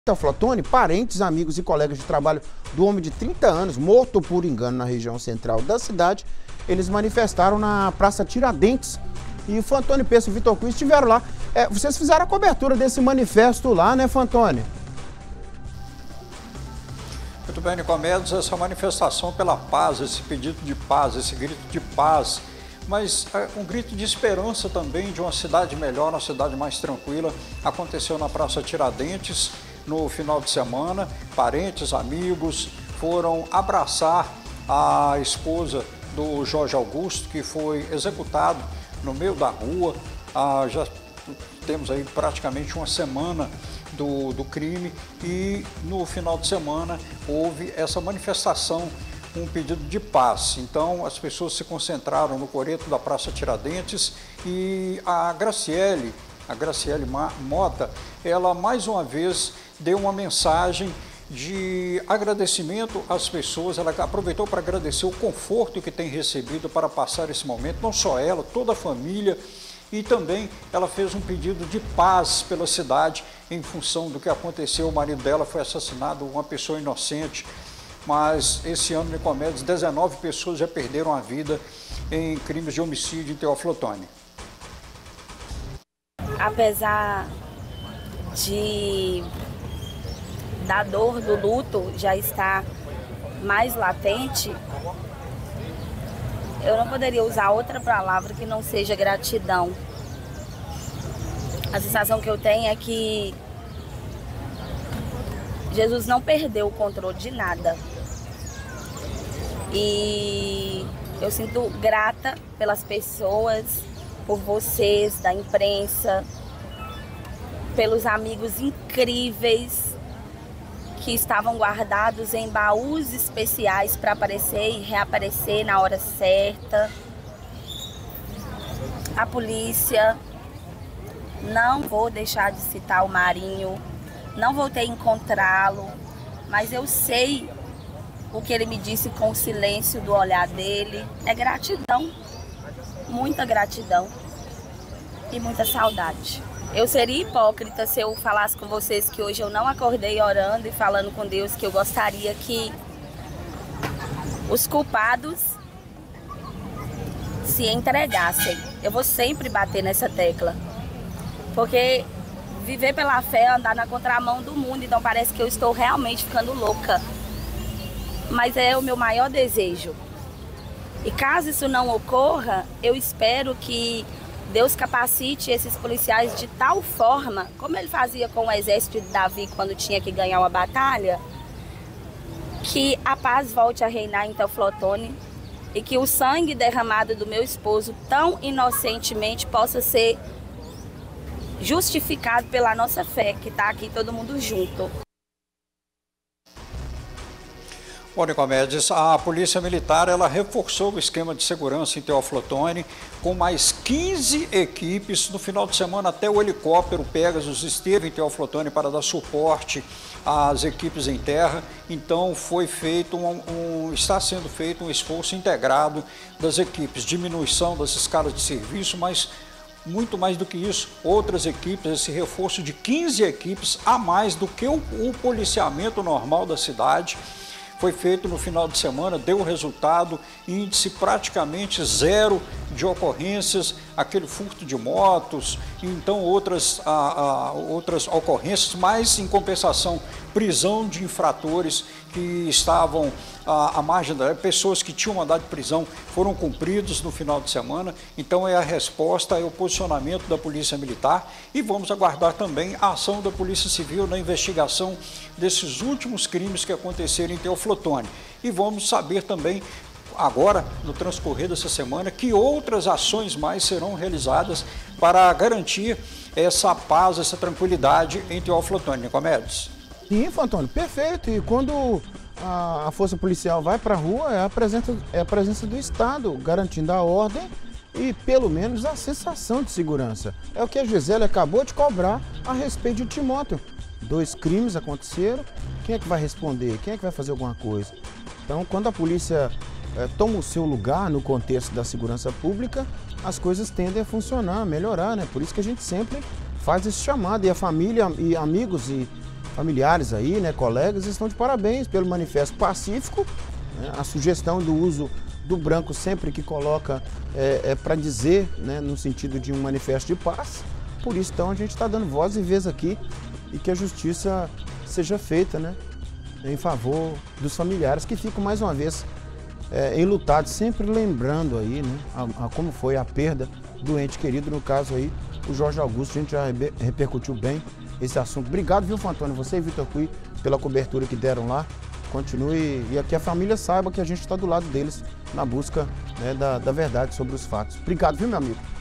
Teoflotone, parentes, amigos e colegas de trabalho do homem de 30 anos, morto por engano na região central da cidade, eles manifestaram na Praça Tiradentes. E o Fantoni Peço e o Vitor Cruz estiveram lá. Vocês fizeram a cobertura desse manifesto lá, né, Fantoni? Muito bem, Nicomedes, essa manifestação pela paz, esse pedido de paz, esse grito de paz, mas um grito de esperança também de uma cidade melhor, uma cidade mais tranquila, aconteceu na Praça Tiradentes no final de semana. Parentes, amigos foram abraçar a esposa do Jorge Augusto, que foi executado no meio da rua. Já temos aí praticamente uma semana do crime e no final de semana houve essa manifestação, um pedido de paz. Então as pessoas se concentraram no coreto da Praça Tiradentes e a Graciele Mota, ela mais uma vez deu uma mensagem de agradecimento às pessoas. Ela aproveitou para agradecer o conforto que tem recebido para passar esse momento, não só ela, toda a família, e também ela fez um pedido de paz pela cidade em função do que aconteceu. O marido dela foi assassinado, uma pessoa inocente, mas esse ano, Nicomedes, 19 pessoas já perderam a vida em crimes de homicídio em Teoflotone. Apesar da dor do luto já estar mais latente, eu não poderia usar outra palavra que não seja gratidão. A sensação que eu tenho é que Jesus não perdeu o controle de nada. E eu sinto grata pelas pessoas, por vocês da imprensa, pelos amigos incríveis que estavam guardados em baús especiais para aparecer e reaparecer na hora certa. A polícia, não vou deixar de citar o Marinho, não voltei a encontrá-lo, mas eu sei o que ele me disse com o silêncio do olhar dele. É gratidão, muita gratidão e muita saudade. Eu seria hipócrita se eu falasse com vocês que hoje eu não acordei orando e falando com Deus que eu gostaria que os culpados se entregassem. Eu vou sempre bater nessa tecla, porque viver pela fé é andar na contramão do mundo, então parece que eu estou realmente ficando louca. Mas é o meu maior desejo. E caso isso não ocorra, eu espero que Deus capacite esses policiais de tal forma, como ele fazia com o exército de Davi quando tinha que ganhar uma batalha, que a paz volte a reinar em Teoflotone e que o sangue derramado do meu esposo tão inocentemente possa ser justificado pela nossa fé, que está aqui todo mundo junto. Bom, Nicomedes, a Polícia Militar ela reforçou o esquema de segurança em Teoflotone com mais 15 equipes. No final de semana, até o helicóptero Pegasus esteve em Teoflotone para dar suporte às equipes em terra. Então, está sendo feito um esforço integrado das equipes, diminuição das escalas de serviço, mas muito mais do que isso, outras equipes, esse reforço de 15 equipes a mais do que o policiamento normal da cidade. Foi feito no final de semana, deu resultado, índice praticamente zero de ocorrências, aquele furto de motos, então outras ocorrências, mas em compensação, prisão de infratores que estavam à margem da lei, pessoas que tinham mandado de prisão foram cumpridos no final de semana. Então é a resposta, é o posicionamento da Polícia Militar e vamos aguardar também a ação da Polícia Civil na investigação desses últimos crimes que aconteceram em Teoflotone. E vamos saber também agora, no transcorrer dessa semana, que outras ações mais serão realizadas para garantir essa paz, essa tranquilidade em Teoflotone, Nicomedes. Sim, Fantoni, perfeito. E quando a força policial vai para a rua, é a presença do Estado garantindo a ordem e pelo menos a sensação de segurança. É o que a Gisele acabou de cobrar a respeito de Timóteo. 2 crimes aconteceram, quem é que vai responder? Quem é que vai fazer alguma coisa? Então, quando a polícia toma o seu lugar no contexto da segurança pública, as coisas tendem a funcionar, a melhorar, né? Por isso que a gente sempre faz esse chamado, e a família, e amigos e familiares aí, né, colegas, estão de parabéns pelo manifesto pacífico, né, a sugestão do uso do branco sempre que coloca para dizer, né, no sentido de um manifesto de paz. Por isso, então, a gente está dando voz e vez aqui e que a justiça seja feita, né, em favor dos familiares que ficam, mais uma vez, enlutados, sempre lembrando aí, né, como foi a perda do ente querido, no caso aí, o Jorge Augusto. A gente já repercutiu bem esse assunto. Obrigado, viu, Fantônio, você e Vitor Cui, pela cobertura que deram lá. Continue e que a família saiba que a gente está do lado deles na busca, né, da verdade sobre os fatos. Obrigado, viu, meu amigo?